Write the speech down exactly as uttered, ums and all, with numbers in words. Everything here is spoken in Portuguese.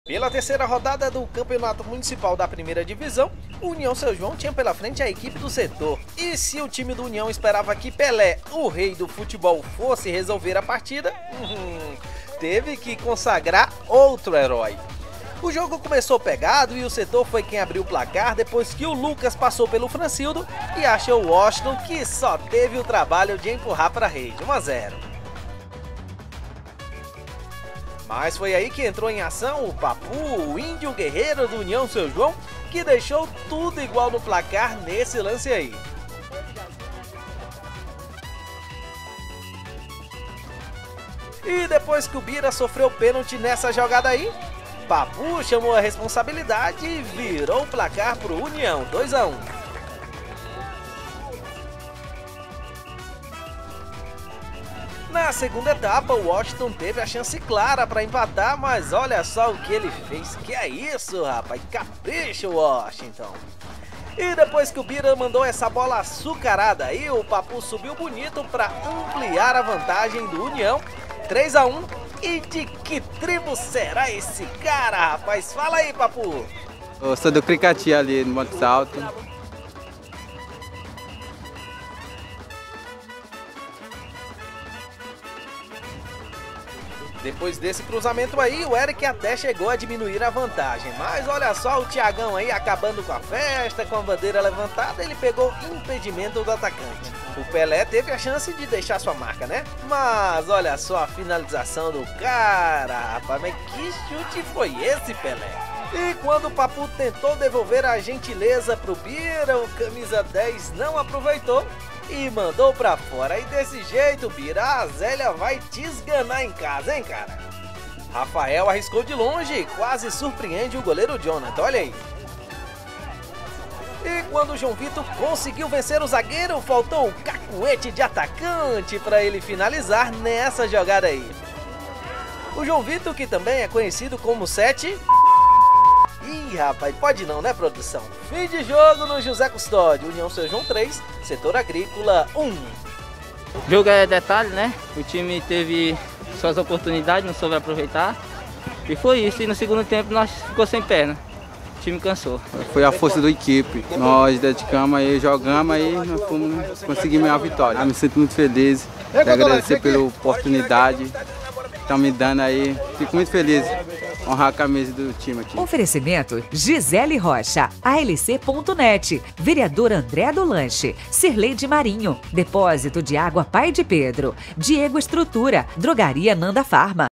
Pela terceira rodada do Campeonato Municipal da Primeira Divisão, o União São João tinha pela frente a equipe do setor. E se o time do União esperava que Pelé, o rei do futebol, fosse resolver a partida, hum, teve que consagrar outro herói. O jogo começou pegado e o setor foi quem abriu o placar depois que o Lucas passou pelo Francildo e achou o Washington, que só teve o trabalho de empurrar para a rede, um a zero. Mas foi aí que entrou em ação o Papu, o índio guerreiro do União São João, que deixou tudo igual no placar nesse lance aí. E depois que o Bira sofreu pênalti nessa jogada aí, Papu chamou a responsabilidade e virou o placar para o União, dois a um. Na segunda etapa, o Washington teve a chance clara para empatar, mas olha só o que ele fez. Que é isso, rapaz? Capricha o Washington. E depois que o Bira mandou essa bola açucarada aí, o Papu subiu bonito para ampliar a vantagem do União, três a um. E de que tribo será esse cara, rapaz? Fala aí, Papu. Eu sou do Cricati ali no Monte Salto. Depois desse cruzamento aí, o Eric até chegou a diminuir a vantagem. Mas olha só o Thiagão aí acabando com a festa, com a bandeira levantada, ele pegou impedimento do atacante. O Pelé teve a chance de deixar sua marca, né? Mas olha só a finalização do cara, rapaz, mas que chute foi esse, Pelé? E quando o Papu tentou devolver a gentileza pro Bira, o camisa dez não aproveitou e mandou pra fora. E desse jeito, Bira, a Zélia vai te esganar em casa, hein, cara? Rafael arriscou de longe e quase surpreende o goleiro Jonathan, olha aí. E quando o João Vitor conseguiu vencer o zagueiro, faltou um cacuete de atacante para ele finalizar nessa jogada aí. O João Vitor, que também é conhecido como sete... Ih, rapaz, pode não, né, produção? Fim de jogo no José Custódio, União São João três, Setor Agrícola um. O jogo é detalhe, né? O time teve suas oportunidades, não soube aproveitar. E foi isso, e no segundo tempo nós ficou sem perna. O time cansou. Foi a força da equipe. Nós dedicamos aí, jogamos aí, nós fomos, conseguimos a vitória. Eu me sinto muito feliz, de agradecer pela oportunidade que estão me dando aí. Fico muito feliz. Honrar a camisa do time aqui. Oferecimento Gisele Rocha, A L C ponto net, Vereador André do Lanche, Cirleide Marinho, Depósito de Água Pai de Pedro, Diego Estrutura, Drogaria Nanda Farma.